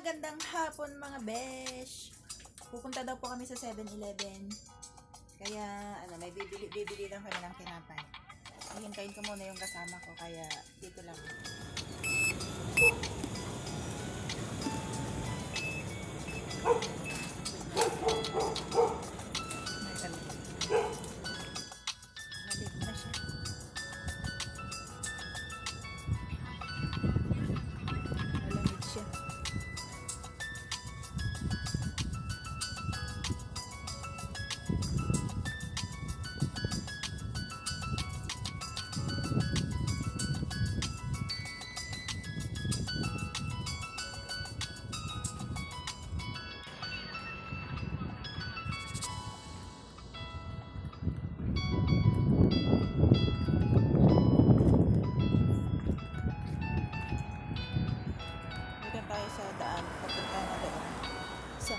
Magandang hapon mga besh. Pupunta daw po kami sa 7-Eleven. Kaya may bibili lang kami ng tinapay. Hihintayin ko muna yung kasama ko kaya dito lang. Nabig na siya. Malamig siya. Tayo sa daan, papunta na doon sa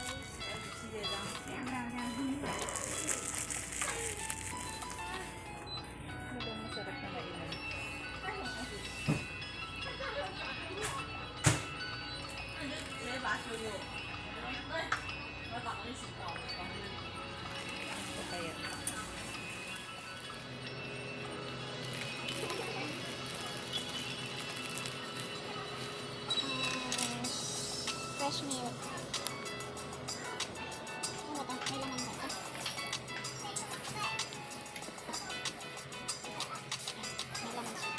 masarap na mainan. Ito kaya fresh milk. Ano ba ito? May laman ba ito? May laman siya.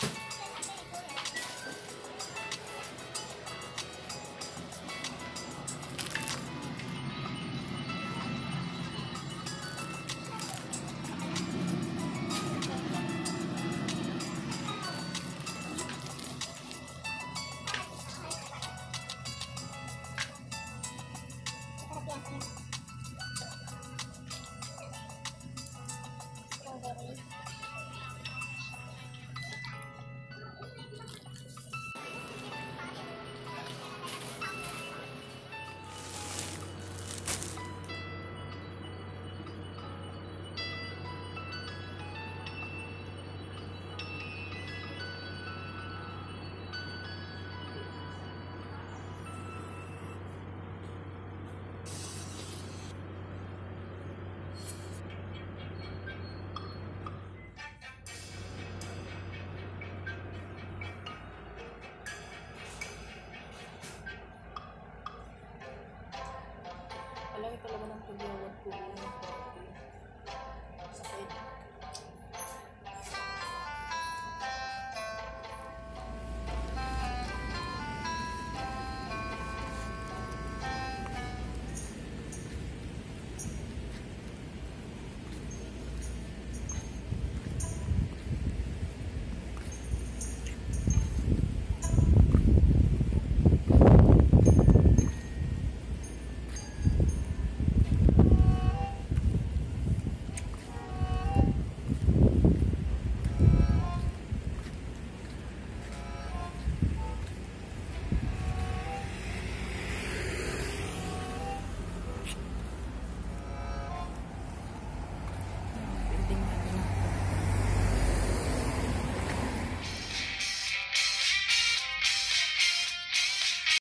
Alay talaga ng pagyawad ko.